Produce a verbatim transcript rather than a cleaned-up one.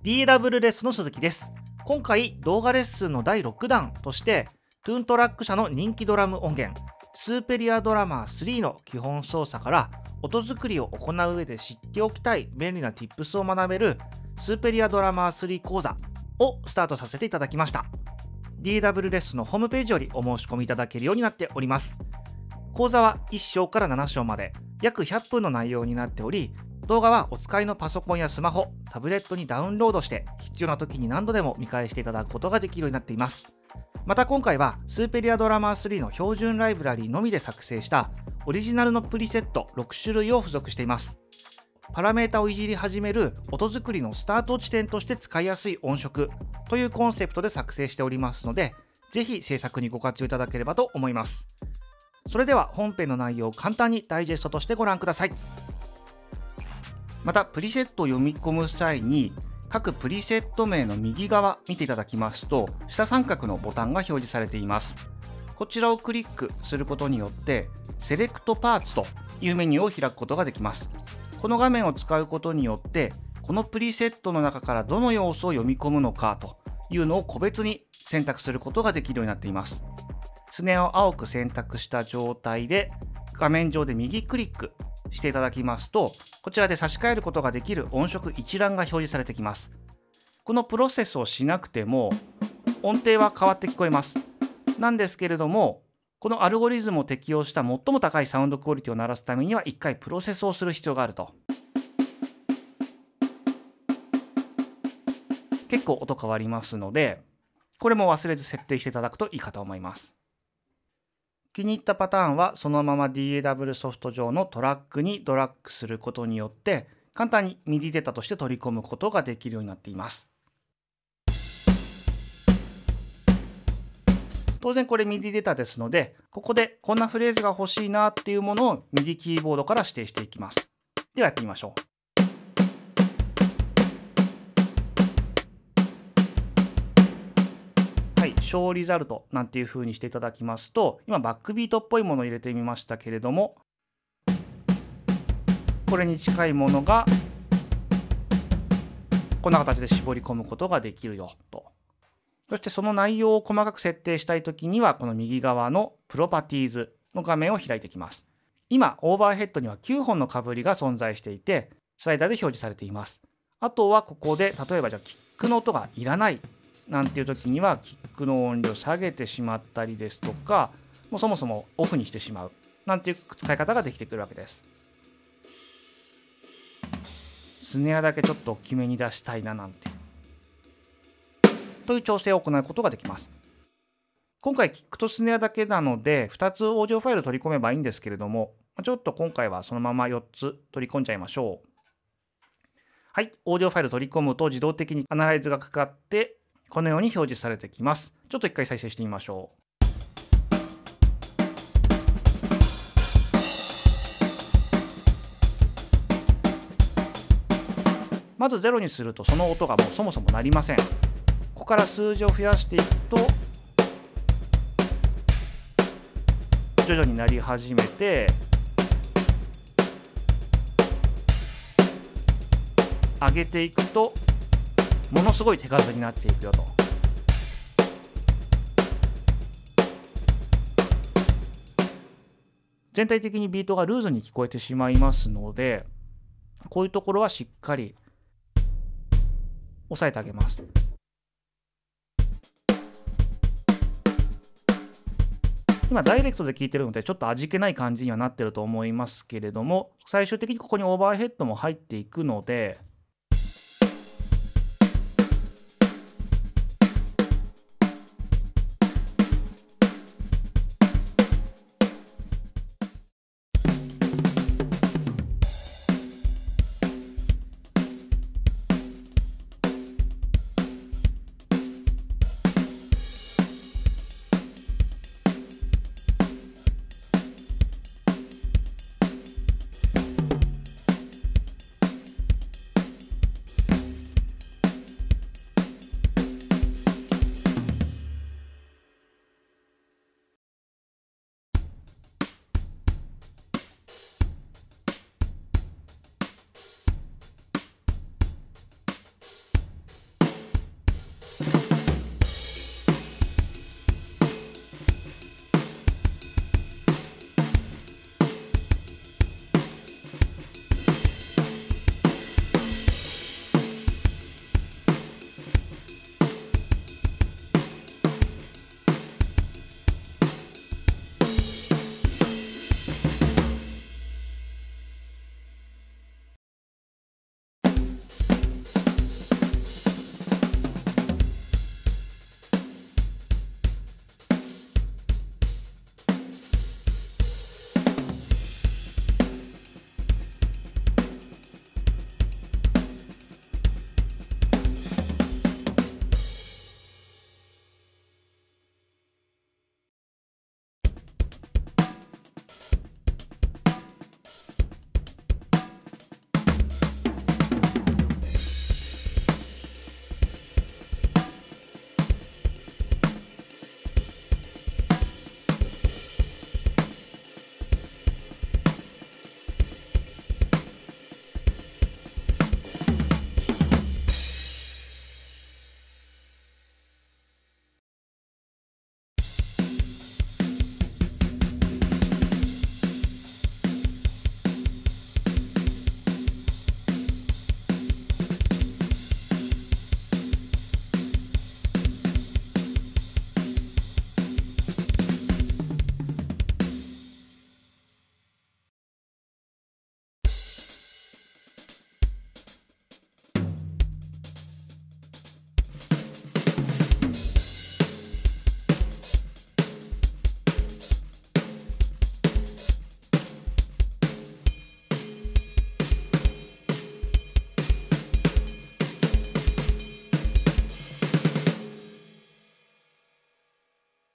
ディーエーダブリュー レッスンの鈴木です。今回動画レッスンのだいろくだんとしてトゥーントラック社の人気ドラム音源スーペリアドラマースリーの基本操作から音作りを行う上で知っておきたい便利な Tips を学べるスーペリアドラマースリー講座をスタートさせていただきました。 ディーエーダブリュー レッスンのホームページよりお申し込みいただけるようになっております。講座はいっ章からなな章まで約ひゃっぷんの内容になっており、動画はお使いのパソコンやスマホ、タブレットにダウンロードして必要な時に何度でも見返していただくことができるようになっています。また今回はスーペリアドラマースリーの標準ライブラリのみで作成したオリジナルのプリセットろくしゅるいを付属しています。パラメータをいじり始める音作りのスタート地点として使いやすい音色というコンセプトで作成しておりますので、ぜひ制作にご活用いただければと思います。それでは本編の内容を簡単にダイジェストとしてご覧ください。またプリセットを読み込む際に各プリセット名の右側見ていただきますと下三角のボタンが表示されています。こちらをクリックすることによってセレクトパーツというメニューを開くことができます。この画面を使うことによってこのプリセットの中からどの要素を読み込むのかというのを個別に選択することができるようになっています。スネアを青く選択した状態で画面上で右クリックしていただきますと、こちらで差し替えることができる音色一覧が表示されてきます。このプロセスをしなくても音程は変わって聞こえます。なんですけれども、このアルゴリズムを適用した最も高いサウンドクオリティを鳴らすためには一回プロセスをする必要があると。結構音変わりますので、これも忘れず設定していただくといいかと思います。気に入ったパターンはそのまま ディーエーダブリュー ソフト上のトラックにドラッグすることによって簡単に ミディ データとして取り込むことができるようになっています。当然これ ミディ データですので、ここでこんなフレーズが欲しいなっていうものを ミディ キーボードから指定していきます。ではやってみましょう。ショーリザルトなんていう風にしていただきますと、今バックビートっぽいものを入れてみましたけれども、これに近いものがこんな形で絞り込むことができるよと。そしてその内容を細かく設定したいときにはこの右側のプロパティーズの画面を開いていきます。今オーバーヘッドにはきゅうほんのかぶりが存在していてスライダーで表示されています。あとはここで例えばじゃあキックの音がいらないなんていう時にはキックの音量下げてしまったりですとか、もうそもそもオフにしてしまうなんていう使い方ができてくるわけです。スネアだけちょっと大きめに出したいななんてという調整を行うことができます。今回キックとスネアだけなのでふたつオーディオファイル取り込めばいいんですけれども、ちょっと今回はそのままよっつ取り込んじゃいましょう。はい、オーディオファイル取り込むと自動的にアナライズがかかってこのように表示されてきます。ちょっと一回再生してみましょう。まずゼロにするとその音がもうそもそも鳴りません。ここから数字を増やしていくと徐々に鳴り始めて、上げていくとものすごい手数になっていくよと。全体的にビートがルーズに聞こえてしまいますので、こういうところはしっかり押さえてあげます。今ダイレクトで聞いてるのでちょっと味気ない感じにはなってると思いますけれども、最終的にここにオーバーヘッドも入っていくので